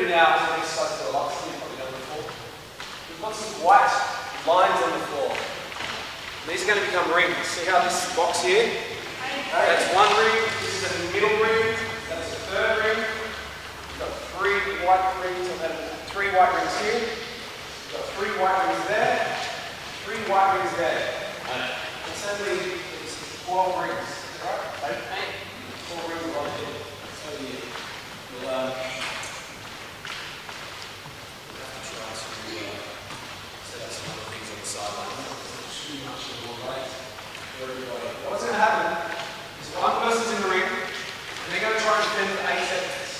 now is an exercise for the locks that you've probably done before. We've got some white lines on the floor. These are going to become rings. See how this box here? That's one ring, this is a middle ring, that's a third ring. We've got 3 white rings, and 3 white rings here. We've got 3 white rings there, 3 white rings there. And suddenly it's 12 rings, right? 4 rings right here. So we'll have to try to set up some other things on the sideline. Too much more weight for everybody. What's going to happen is one person's in the ring and they're going to try and defend for 8 seconds.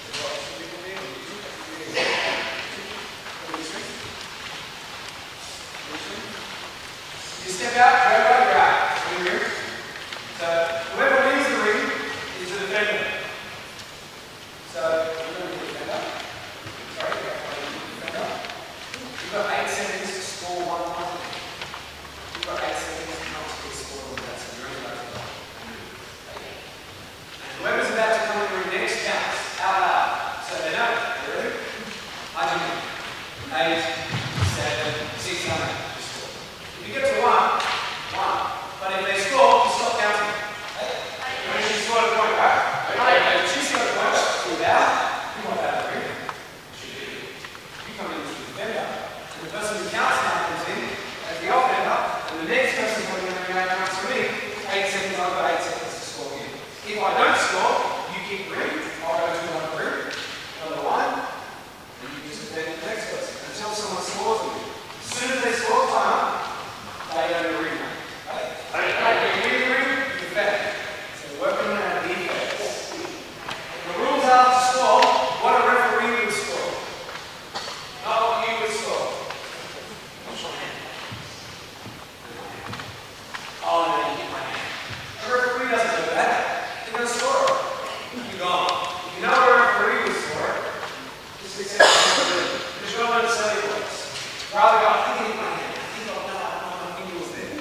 You step out, grab. In the ring. So whoever leaves the ring is the defender. So you're going to be the defender. Sorry, you're going to be the defender. You've got 8 seconds to score 1 point. You've got 8 seconds not to get scored on that, so you're only going to go. And whoever's about to come in the ring next counts out loud. So they know. You ready? I do. 8, 7, 6, 9. If you get to 1, 1. But if they score, you stop counting. When you score a point, right? If you score a point, you're out. You want that to ring. You come in as the defender. And the person who counts now comes in as the offender. And the next person coming in the ring counts for me. 8 seconds, I've got 8 seconds to score here. If I don't score, you keep the ring. I'll go to another ring, another line, and you just defend the next person until someone scores with you. As soon as they score, time up, they go to the ring. The rules are to score what a referee would score, not what you would score. Oh no, you hit my hand. A referee doesn't do that. They're going to score it. You're gone. If you know what a referee would score, just accept it. Because you're not going to say it works. Rather go, I think I hit my hand. I think my finger was there.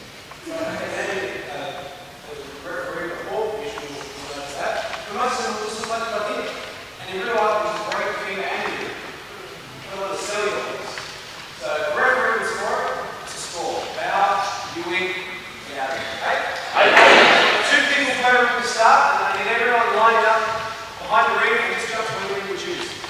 Most of them will just let it up here. And in real life, you just break the finger and you do. What are the cellulose? So the referee will score it, it's a score. Bow, you win, get out of here. Okay? 2 people per ring to start, and then everyone lined up behind the ring and just jump to win the ring we choose.